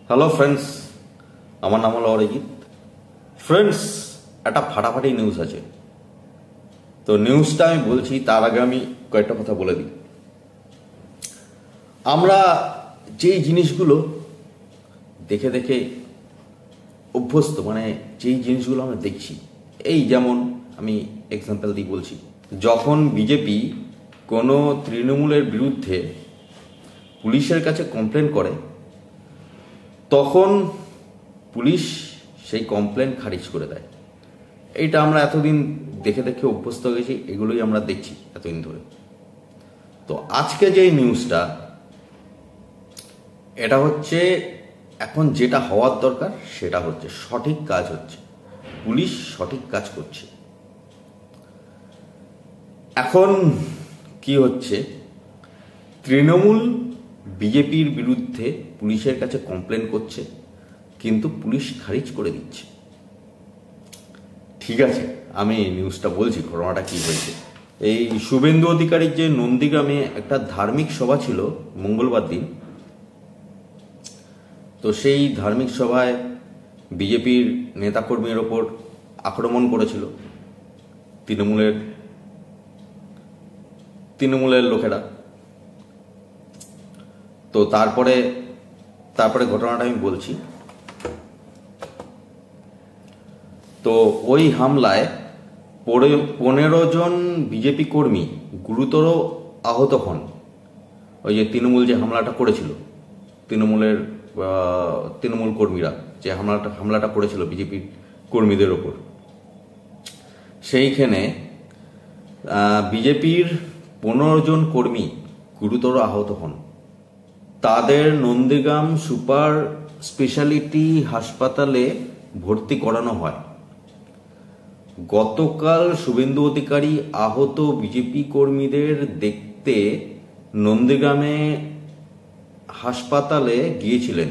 Hello friends, আমার নাম হলো অরিজিৎ। ফ্রেন্ডস, একটা ফাটাফাটি নিউজ আছে। তো নিউজটা আমি বলছি, তার আগে আমি কয়েকটা কথা বলে দিই। আমরা যেই জিনিসগুলো দেখে দেখে অভ্যস্ত, মানে যেই জিনিসগুলো আমরা দেখছি, এই যেমন আমি এক্সাম্পল দিয়ে বলছি, যখন বিজেপি কোনো তৃণমূলের বিরুদ্ধে পুলিশের কাছে কমপ্লেন করে, তখন পুলিশ সেই কমপ্লেন খারিজ করে দেয়। এইটা আমরা এতদিন দেখে দেখে অভ্যস্ত হয়ে গেছি, এগুলোই আমরা দেখছি এতদিন ধরে। তো আজকে যে নিউজটা, এটা হচ্ছে এখন যেটা হওয়ার দরকার সেটা হচ্ছে সঠিক কাজ হচ্ছে, পুলিশ সঠিক কাজ করছে। এখন কি হচ্ছে, তৃণমূল বিজেপির বিরুদ্ধে পুলিশের কাছে কমপ্লেন করছে, কিন্তু পুলিশ খারিজ করে দিচ্ছে। ঠিক আছে, আমি নিউজটা বলছি, ঘটনাটা কি হয়েছে। এই শুভেন্দু অধিকারীর যে নন্দীগ্রামে একটা ধার্মিক সভা ছিল মঙ্গলবার দিন, তো সেই ধার্মিক সভায় বিজেপির নেতাকর্মীর ওপর আক্রমণ করেছিল তৃণমূলের লোকেরা। তো তারপরে ঘটনাটা আমি বলছি। তো ওই হামলায় 15 জন বিজেপি কর্মী গুরুতর আহত হন। ওই যে তৃণমূল যে হামলাটা করেছিল, তৃণমূল কর্মীরা যে হামলাটা করেছিল বিজেপির কর্মীদের ওপর, সেইখানে বিজেপির 15 জন কর্মী গুরুতর আহত হন। তাদের নন্দীগ্রাম সুপার স্পেশালিটি হাসপাতালে ভর্তি করানো হয়। গতকাল শুভেন্দু অধিকারী আহত বিজেপি কর্মীদের দেখতে নন্দীগ্রামে হাসপাতালে গিয়েছিলেন।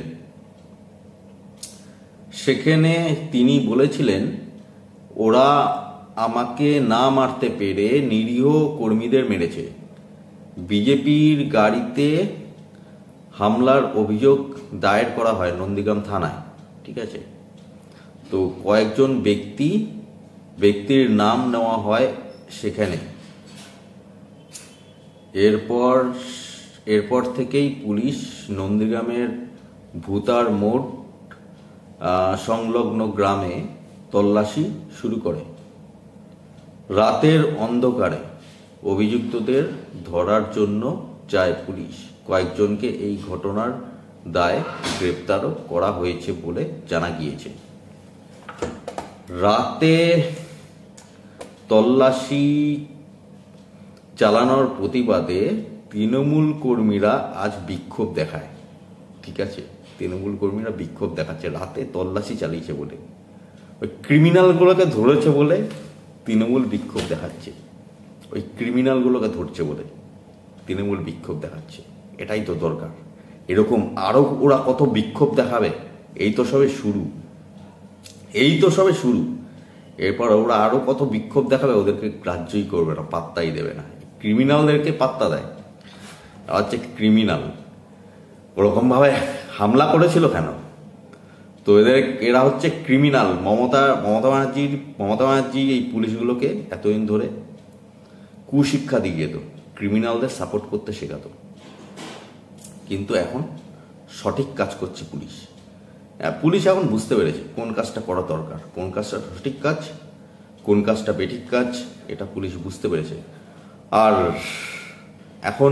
সেখানে তিনি বলেছিলেন, ওরা আমাকে না মারতে পেরে নিরীহ কর্মীদের মেরেছে। বিজেপির গাড়িতে হামলার অভিযোগ দায়ের করা হয় নন্দীগ্রাম থানায়। ঠিক আছে, তো কয়েকজন ব্যক্তির নাম নেওয়া হয় সেখানে। এরপর থেকেই পুলিশ নন্দীগ্রামের ভূতার মোড় সংলগ্ন গ্রামে তল্লাশি শুরু করে। রাতের অন্ধকারে অভিযুক্তদের ধরার জন্য যায় পুলিশ। কয়েকজনকে এই ঘটনার দায়ে গ্রেপ্তারও করা হয়েছে বলে জানা গিয়েছে। রাতে তল্লাশি চালানোর প্রতিবাদে তৃণমূল কর্মীরা আজ বিক্ষোভ দেখায়। ঠিক আছে, তৃণমূল কর্মীরা বিক্ষোভ দেখাচ্ছে, রাতে তল্লাশি চালিয়েছে বলে, ওই ক্রিমিনালগুলোকে ধরেছে বলে তৃণমূল বিক্ষোভ দেখাচ্ছে। ওই ক্রিমিনালগুলোকে ধরছে বলে তৃণমূল বিক্ষোভ দেখাচ্ছে। এটাই তো দরকার। এরকম আরো ওরা কত বিক্ষোভ দেখাবে, এই তো সবে শুরু। এরপর ওরা আরো কত বিক্ষোভ দেখাবে, ওদেরকে গ্রাহ্যই করবে না, পাত্তাই দেবে না। ক্রিমিনালদেরকে পাত্তা দেয়, হচ্ছে ক্রিমিনাল। ওরকম ভাবে হামলা করেছিল কেন? তো এরা হচ্ছে ক্রিমিনাল। মমতা ব্যানার্জি এই পুলিশগুলোকে এতদিন ধরে কুশিক্ষা দিয়ে যেত, ক্রিমিনালদের সাপোর্ট করতে শেখাতো। কিন্তু এখন সঠিক কাজ করছে পুলিশ এখন বুঝতে পেরেছে কোন কাজটা করা দরকার, কোন কাজটা সঠিক কাজ, কোন কাজটা বেঠিক কাজ, এটা পুলিশ বুঝতে পেরেছে। আর এখন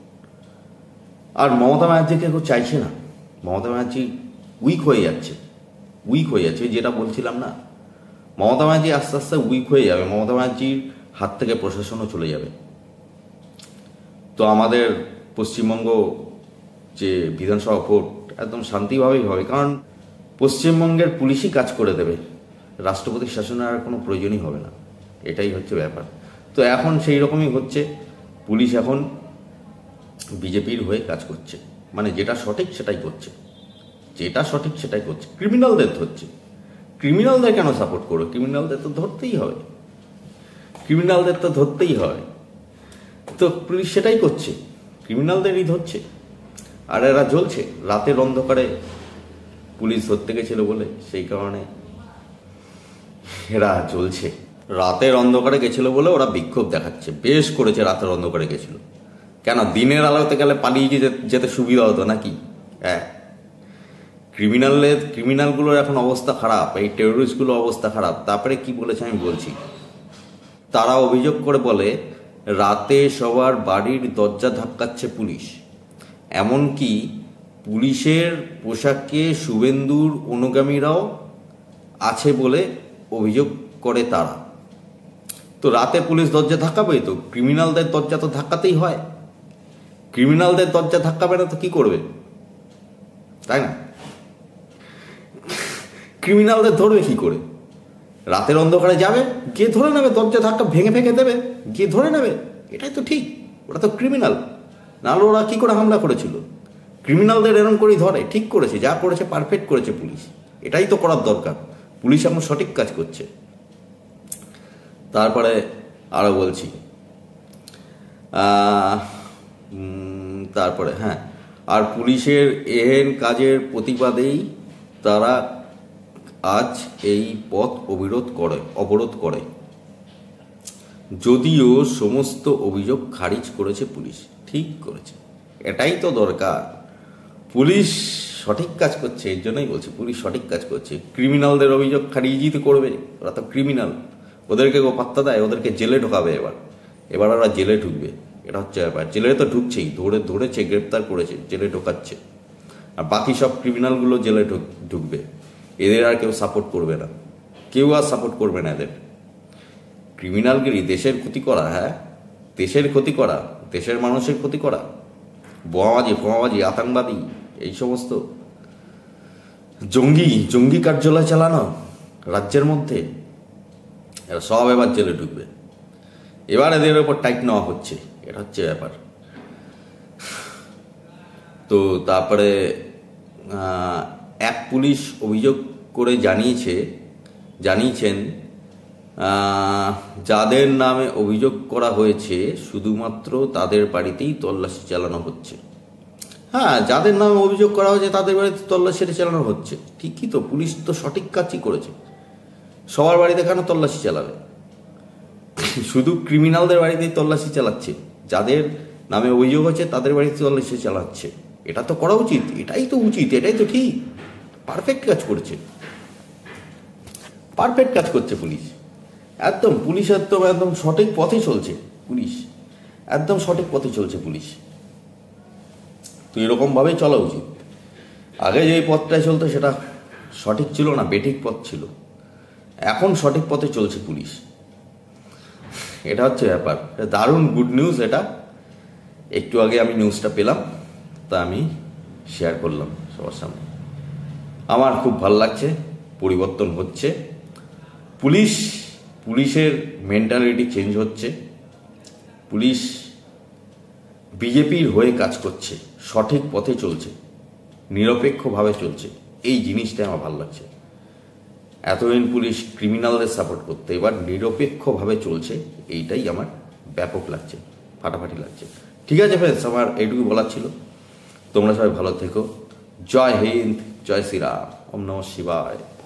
মমতা ব্যানার্জিকে কেউ চাইছে না। মমতা ব্যানার্জি উইক হয়ে যাচ্ছে। যেটা বলছিলাম না, মমতা ব্যানার্জি আস্তে আস্তে উইক হয়ে যাবে। মমতা ব্যানার্জির হাত থেকে প্রশাসনও চলে যাবে। তো আমাদের পশ্চিমবঙ্গ যে বিধানসভা ভোট একদম শান্তিভাবেই হবে, কারণ পশ্চিমবঙ্গের পুলিশই কাজ করে দেবে, রাষ্ট্রপতির শাসনের আর কোনো প্রয়োজনই হবে না। এটাই হচ্ছে ব্যাপার। তো এখন সেই রকমই হচ্ছে, পুলিশ এখন বিজেপির হয়ে কাজ করছে, মানে যেটা সঠিক সেটাই করছে। ক্রিমিনালদের ধরছে। ক্রিমিনালদের কেন সাপোর্ট করো? ক্রিমিনালদের তো ধরতেই হবে। তো পুলিশ সেটাই করছে, ক্রিমিনালদেরই ধরছে। আর এরা জ্বলছে রাতের অন্ধকারে, পুলিশ ধরতে গেছিল বলে, সেই কারণে এরা চলছে। রাতের অন্ধকারে গেছিল বলে ওরা বিক্ষোভ দেখাচ্ছে। বেশ করেছে, রাতের অন্ধকারে গেছিল। কেন দিনের আলোতে গেলে পালিয়ে যেতে সুবিধা হতো নাকি? হ্যাঁ, ক্রিমিনালগুলোর এখন অবস্থা খারাপ, এই টেরোরিস্টগুলোর অবস্থা খারাপ। তারপরে কি বলেছে আমি বলছি। তারা অভিযোগ করে বলে রাতে সবার বাড়ির দরজা ধাক্কাচ্ছে পুলিশ, এমনকি পুলিশের পোশাকে শুভেন্দুর অনুগামীরাও আছে বলে অভিযোগ করে তারা। তো রাতে পুলিশ দরজা ধাক্কাবেই তো, ক্রিমিনালদের দরজা তো ধাক্কাতেই হয়। ক্রিমিনালদের দরজা ধাক্কাবে না তো কি করবে, তাই না? ক্রিমিনালদের ধরবে কি করে? রাতের অন্ধকারে যাবে, গিয়ে ধরে নেবে, দরজা ধাক্কা ভেঙে দেবে, গিয়ে ধরে নেবে। এটাই তো ঠিক, ওরা তো ক্রিমিনাল। নাহলে ওরা কি করে হামলা করেছিল? ক্রিমিনালদের এরকম করেই ধরে, ঠিক করেছে, যা করেছে পারফেক্ট করেছে পুলিশ। এটাই তো করার দরকার, পুলিশ এখন সঠিক কাজ করছে। তারপরে আরো বলছি, তারপরে হ্যাঁ, আর পুলিশের এহেন কাজের প্রতিবাদেই তারা আজ এই পথ অবরোধ করে। যদিও সমস্ত অভিযোগ খারিজ করেছে পুলিশ। ঠিক করেছে, এটাই তো দরকার। পুলিশ সঠিক কাজ করছে, এর জন্যই বলছি পুলিশ সঠিক কাজ করছে। ক্রিমিনালদের অভিযোগ খারিজই তো করবে, ওরা তো ক্রিমিনাল। ওদেরকে পাত্তা দেয়, ওদেরকে জেলে ঢোকাবে। এবার ওরা জেলে ঢুকবে, এটা হচ্ছে ব্যাপার। জেলে তো ঢুকছেই, ধরেছে, গ্রেপ্তার করেছে, জেলে ঢোকাচ্ছে। আর বাকি সব ক্রিমিনালগুলো জেলে ঢুকবে। এদের আর কেউ সাপোর্ট করবে না, কেউ আর সাপোর্ট করবে না এদের। ক্রিমিনালগিরি, দেশের ক্ষতি করা, হ্যাঁ দেশের ক্ষতি করা, দেশের মানুষের ক্ষতি করা, বোমাবাজি, আতঙ্কবাদী, এই সমস্ত জঙ্গি কার্যালয় চালানো রাজ্যের মধ্যে, এরা সব এবার জেলে ঢুকবে। এবার এদের উপর টাইট নেওয়া হচ্ছে, এটা হচ্ছে ব্যাপার। তো তারপরে এক পুলিশ অভিযোগ করে জানিয়েছেন যাদের নামে অভিযোগ করা হয়েছে শুধুমাত্র তাদের বাড়িতেই তল্লাশি চালানো হচ্ছে। হ্যাঁ, যাদের নামে অভিযোগ করা হয়েছে তাদের বাড়িতে তল্লাশি চালানো হচ্ছে, ঠিকই তো। পুলিশ তো সঠিক কাজই করেছে। সবার বাড়িতে কেন তল্লাশি চালাবে? শুধু ক্রিমিনালদের বাড়িতেই তল্লাশি চালাচ্ছে, যাদের নামে অভিযোগ হচ্ছে তাদের বাড়িতে তল্লাশি চালাচ্ছে। এটা তো করা উচিত, এটাই তো উচিত, এটাই তো ঠিক। পারফেক্ট কাজ করছে পুলিশ। পুলিশ একদম সঠিক পথে চলছে। পুলিশ তো এরকম ভাবেই চলা উচিত। আগে যে পথটায় চলতো সেটা সঠিক ছিল না, বেঠিক পথ ছিল। এখন সঠিক পথে চলছে পুলিশ, এটা হচ্ছে ব্যাপার। দারুণ গুড নিউজ এটা। একটু আগে আমি নিউজটা পেলাম, তা আমি শেয়ার করলাম সবার সামনে। আমার খুব ভালো লাগছে, পরিবর্তন হচ্ছে। পুলিশের মেন্টালিটি চেঞ্জ হচ্ছে। পুলিশ বিজেপির হয়ে কাজ করছে, সঠিক পথে চলছে, নিরপেক্ষভাবে চলছে। এই জিনিসটা আমার ভালো লাগছে। এতদিন পুলিশ ক্রিমিনালদের সাপোর্ট করতে, এবার নিরপেক্ষভাবে চলছে। এইটাই আমার ব্যাপক লাগছে, ফাটাফাটি লাগছে। ঠিক আছে ফ্রেন্ডস, আমার এইটুকু বলার ছিল। তোমরা সবাই ভালো থেকো। জয় হিন্দ, জয় শ্রীরাম, ওম নমঃ শিবায়।